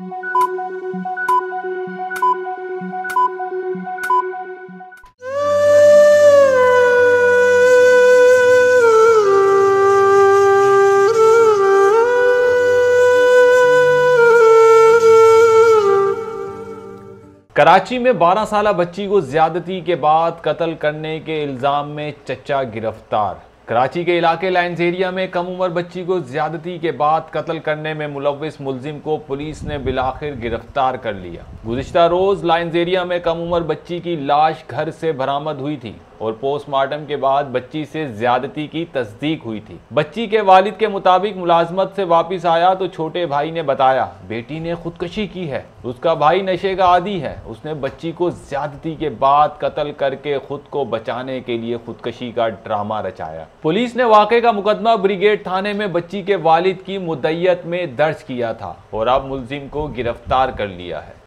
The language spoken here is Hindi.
कराची में 12 साला बच्ची को ज्यादती के बाद कत्ल करने के इल्जाम में चचा गिरफ्तार। कराची के इलाके लाइन्स एरिया में कम उम्र बच्ची को ज्यादती के बाद कत्ल करने में मुलव्विस मुलजिम को पुलिस ने बिलाखिर गिरफ्तार कर लिया। गुज़िश्ता रोज लाइन्स एरिया में कम उम्र बच्ची की लाश घर से बरामद हुई थी और पोस्टमार्टम के बाद बच्ची से ज्यादती की तस्दीक हुई थी। बच्ची के वालिद के मुताबिक मुलाजमत से वापस आया तो छोटे भाई ने बताया बेटी ने खुदकुशी की है, उसका भाई नशे का आदी है, उसने बच्ची को ज्यादती के बाद कत्ल करके खुद को बचाने के लिए खुदकुशी का ड्रामा रचाया। पुलिस ने वाक़े का मुकदमा ब्रिगेड थाने में बच्ची के वालिद की मुद्दइयत में दर्ज किया था और अब मुलजिम को गिरफ्तार कर लिया है।